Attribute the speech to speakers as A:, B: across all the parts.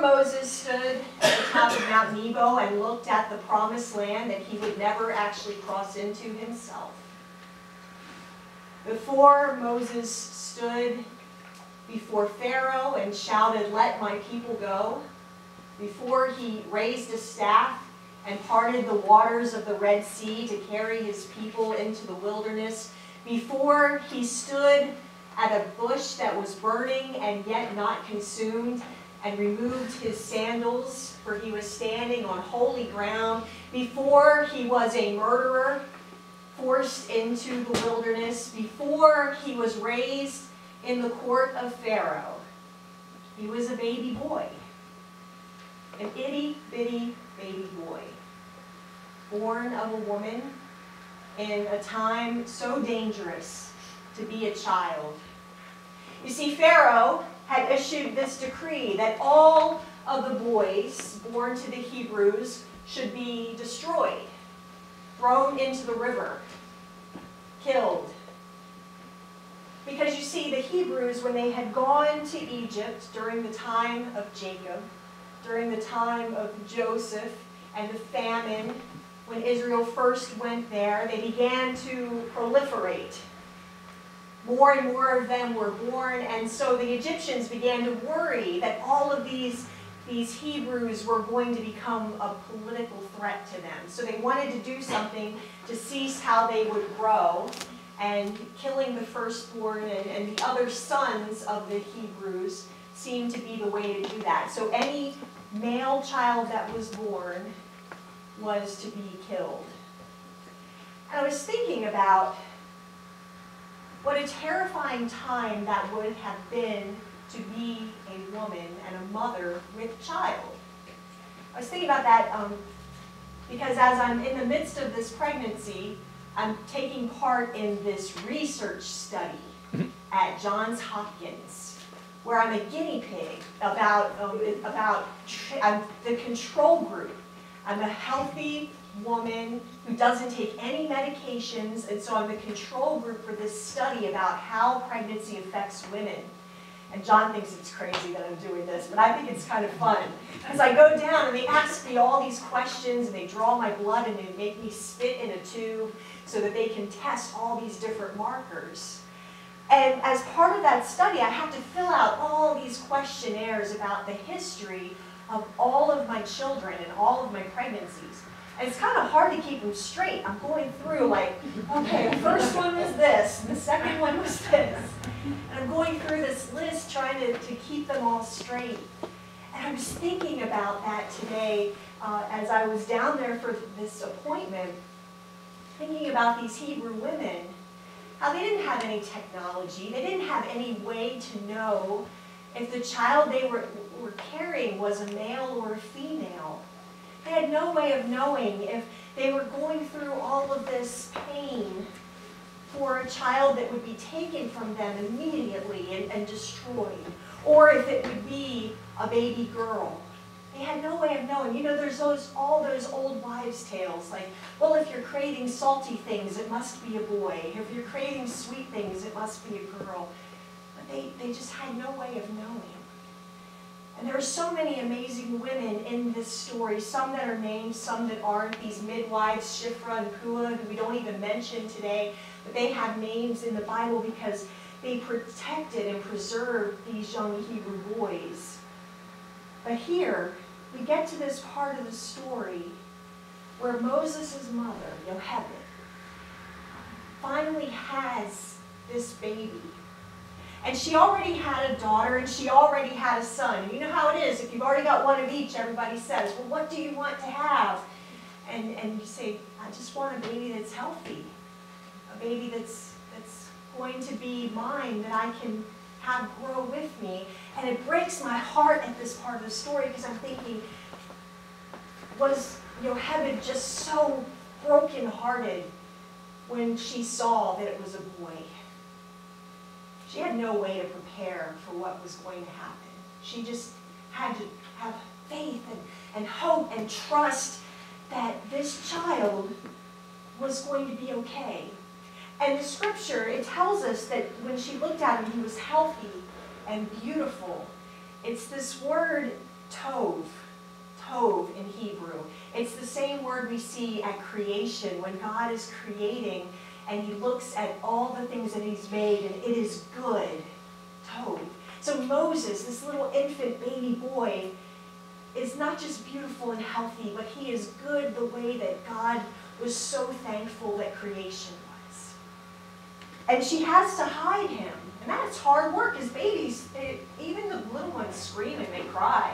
A: Before Moses stood at the top of Mount Nebo and looked at the promised land that he would never actually cross into himself. Before Moses stood before Pharaoh and shouted, "Let my people go," before he raised a staff and parted the waters of the Red Sea to carry his people into the wilderness, before he stood at a bush that was burning and yet not consumed and removed his sandals, for he was standing on holy ground, before he was a murderer forced into the wilderness, before he was raised in the court of Pharaoh, he was a baby boy, an itty-bitty baby boy, born of a woman in a time so dangerous to be a child. You see, Pharaoh had issued this decree that all of the boys born to the Hebrews should be destroyed, thrown into the river, killed. Because you see, the Hebrews, when they had gone to Egypt during the time of Jacob, during the time of Joseph and the famine, when Israel first went there, they began to proliferate. More and more of them were born, and so the Egyptians began to worry that all of these Hebrews were going to become a political threat to them. So they wanted to do something to cease how they would grow, and killing the firstborn and the other sons of the Hebrews seemed to be the way to do that. So any male child that was born was to be killed. And I was thinking about what a terrifying time that would have been to be a woman and a mother with a child. I was thinking about that because as I'm in the midst of this pregnancy, I'm taking part in this research study at Johns Hopkins, where I'm a guinea pig about I'm the control group. I'm a healthy woman who doesn't take any medications, and so I'm the control group for this study about how pregnancy affects women. And John thinks it's crazy that I'm doing this, but I think it's kind of fun. Because I go down and they ask me all these questions, and they draw my blood and they make me spit in a tube so that they can test all these different markers. And as part of that study, I have to fill out all these questionnaires about the history of all of my children and all of my pregnancies. And it's kind of hard to keep them straight. I'm going through like, okay, the first one was this, and the second one was this. And I'm going through this list trying to keep them all straight. And I was thinking about that today as I was down there for this appointment, thinking about these Hebrew women, how they didn't have any technology. They didn't have any way to know if the child they were carrying was a male or a female. They had no way of knowing if they were going through all of this pain for a child that would be taken from them immediately and destroyed, or if it would be a baby girl. They had no way of knowing. You know, there's all those old wives' tales, like, well, if you're craving salty things, it must be a boy. If you're craving sweet things, it must be a girl. But they just had no way of knowing. And there are so many amazing women in this story, some that are named, some that aren't. These midwives, Shiphrah and Puah, who we don't even mention today, but they have names in the Bible because they protected and preserved these young Hebrew boys. But here, we get to this part of the story where Moses' mother, Yochebed, finally has this baby. And she already had a daughter, and she already had a son. And you know how it is. If you've already got one of each, everybody says, well, what do you want to have? And you say, I just want a baby that's healthy. A baby that's going to be mine, that I can have grow with me. And it breaks my heart at this part of the story because I'm thinking, was Yochebed just so brokenhearted when she saw that it was a boy? She had no way to prepare for what was going to happen. She just had to have faith and hope and trust that this child was going to be okay. And the scripture, it tells us that when she looked at him, he was healthy and beautiful. It's this word Tov. Tov in Hebrew. It's the same word we see at creation when God is creating and he looks at all the things that he's made and it is good. Tov. So Moses, this little infant baby boy, is not just beautiful and healthy, but he is good the way that God was so thankful that creation was. And she has to hide him. And that's hard work, because babies, even the little ones scream and they cry.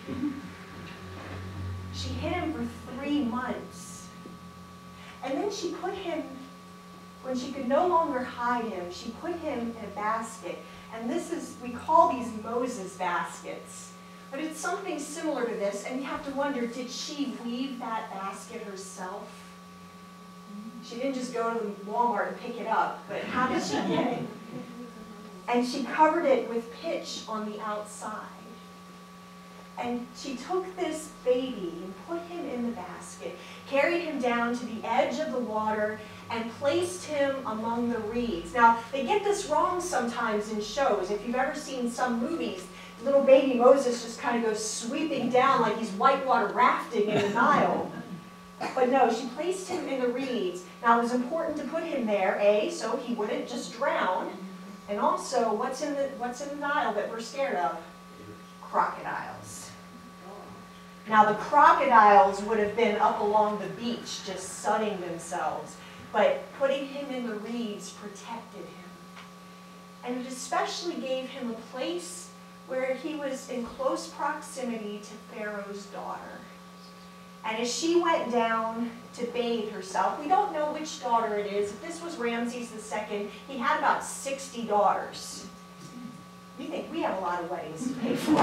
A: She hid him for 3 months. And then she put him, when she could no longer hide him, she put him in a basket. And this is, we call these Moses baskets. But it's something similar to this, and you have to wonder, did she weave that basket herself? She didn't just go to Walmart and pick it up, but how did she get it? And she covered it with pitch on the outside. And she took this baby and put him in the basket, carried him down to the edge of the water, and placed him among the reeds. Now, they get this wrong sometimes in shows. If you've ever seen some movies, little baby Moses just kind of goes sweeping down like he's whitewater rafting in the Nile. But no, she placed him in the reeds. Now, it was important to put him there, A, so he wouldn't just drown. And also, what's in the Nile that we're scared of? Crocodiles. Now, the crocodiles would have been up along the beach just sunning themselves, but putting him in the reeds protected him. And it especially gave him a place where he was in close proximity to Pharaoh's daughter. And as she went down to bathe herself, we don't know which daughter it is. If this was Ramses II, he had about 60 daughters. You think we have a lot of weddings to pay for.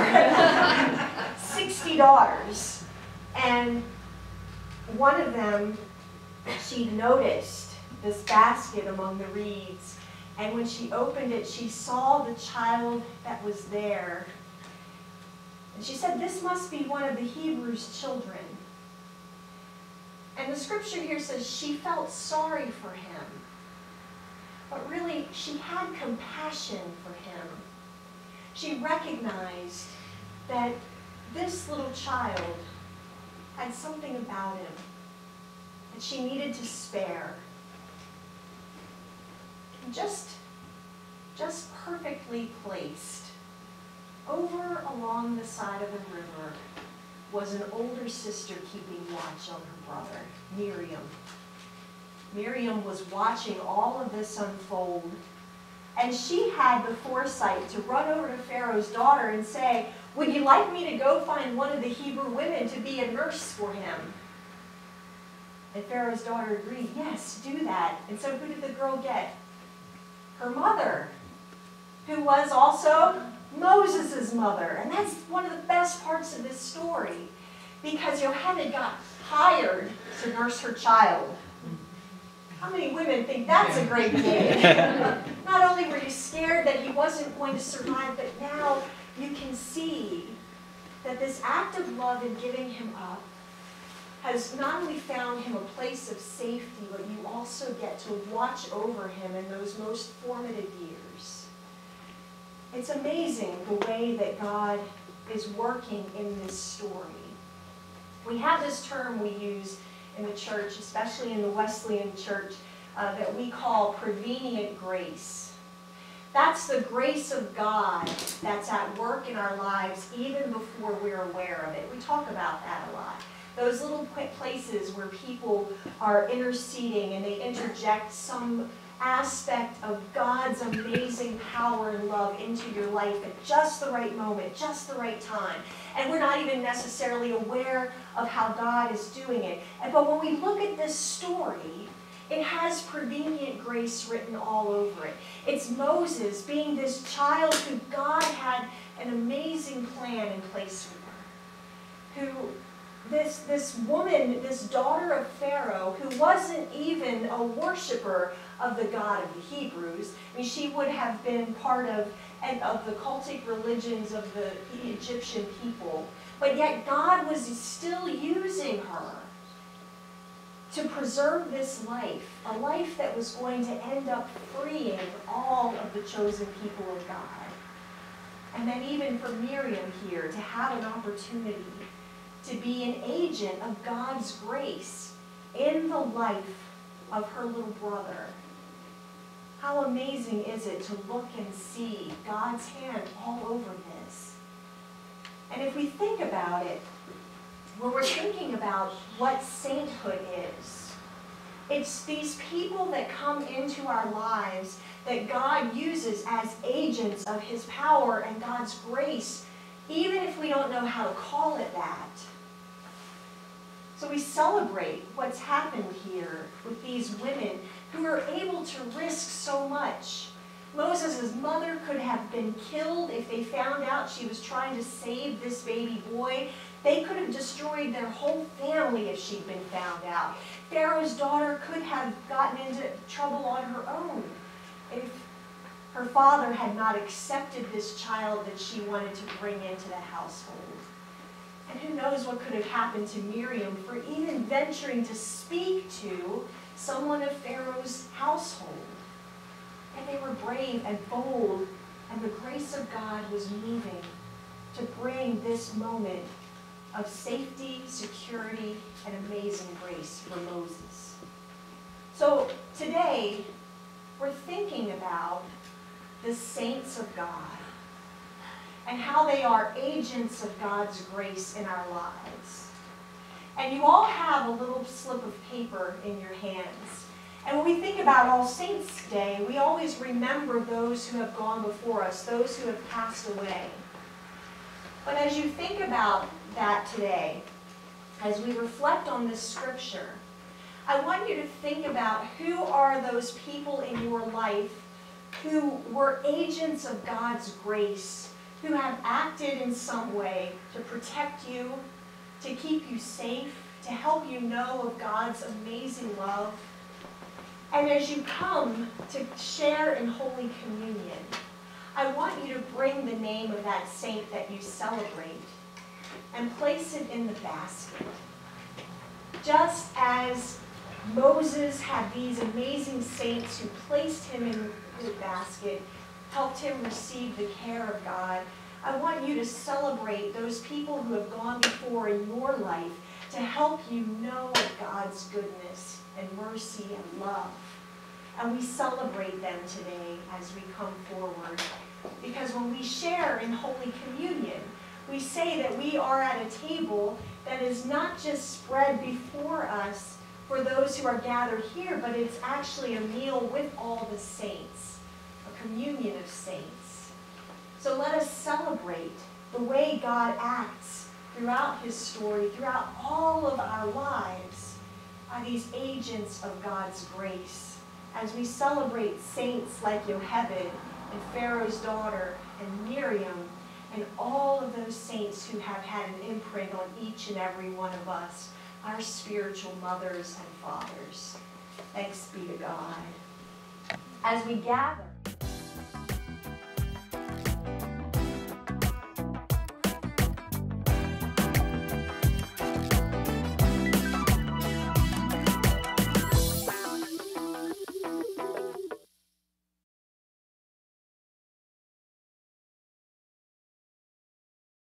A: 60 daughters. And one of them, she noticed this basket among the reeds. And when she opened it, she saw the child that was there. And she said, "This must be one of the Hebrews' children." And the scripture here says she felt sorry for him. But really, she had compassion for him. She recognized that this little child had something about him that she needed to spare. Just perfectly placed, over along the side of the river, was an older sister keeping watch on her brother, Miriam. Miriam was watching all of this unfold, and she had the foresight to run over to Pharaoh's daughter and say, "Would you like me to go find one of the Hebrew women to be a nurse for him?" And Pharaoh's daughter agreed, "Yes, do that." And so who did the girl get? Her mother, who was also Moses' mother. And that's one of the best parts of this story, because Yocheved got hired to nurse her child. How many women think that's a great gig? Not only were you scared that he wasn't going to survive, but now you can see that this act of love in giving him up has not only found him a place of safety, but you also get to watch over him in those most formative years. It's amazing the way that God is working in this story. We have this term we use in the church, especially in the Wesleyan church, that we call prevenient grace. That's the grace of God that's at work in our lives even before we're aware of it. We talk about that a lot. Those little places where people are interceding and they interject some aspect of God's amazing power and love into your life at just the right moment, just the right time. And we're not even necessarily aware of how God is doing it. But when we look at this story, it has prevenient grace written all over it. It's Moses being this child who God had an amazing plan in place for, who this woman, this daughter of Pharaoh, who wasn't even a worshiper of the God of the Hebrews. I mean, she would have been part of the cultic religions of the Egyptian people. But yet God was still using her to preserve this life, a life that was going to end up freeing all of the chosen people of God. And then even for Miriam here to have an opportunity to be an agent of God's grace in the life of her little brother. How amazing is it to look and see God's hand all over this? And if we think about it, when we're thinking about what sainthood is, it's these people that come into our lives that God uses as agents of his power and God's grace, even if we don't know how to call it that. So we celebrate what's happened here with these women who are able to risk so much. Moses' mother could have been killed if they found out she was trying to save this baby boy. They could have destroyed their whole family if she'd been found out. Pharaoh's daughter could have gotten into trouble on her own if her father had not accepted this child that she wanted to bring into the household. And who knows what could have happened to Miriam for even venturing to speak to someone of Pharaoh's household. And they were brave and bold, and the grace of God was moving to bring this moment of safety, security, and amazing grace for Moses. So today, we're thinking about the saints of God and how they are agents of God's grace in our lives. And you all have a little slip of paper in your hands. And when we think about All Saints' Day, we always remember those who have gone before us, those who have passed away. But as you think about that today, as we reflect on this scripture, I want you to think about who are those people in your life who were agents of God's grace, who have acted in some way to protect you, to keep you safe, to help you know of God's amazing love. And as you come to share in Holy Communion, I want you to bring the name of that saint that you celebrate and place it in the basket. Just as Moses had these amazing saints who placed him in the basket, helped him receive the care of God, I want you to celebrate those people who have gone before in your life to help you know of God's goodness and mercy and love. And we celebrate them today as we come forward. Because when we share in Holy Communion, we say that we are at a table that is not just spread before us for those who are gathered here, but it's actually a meal with all the saints, a communion of saints. So let us celebrate the way God acts throughout his story, throughout all of our lives, are these agents of God's grace. As we celebrate saints like Yocheved and Pharaoh's daughter and Miriam and all of those saints who have had an imprint on each and every one of us, our spiritual mothers and fathers. Thanks be to God. As we gather,